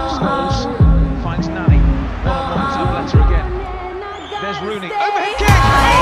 Scholes finds Nani. One-on-one with Zabaleta again. There's Rooney. Overhead kick!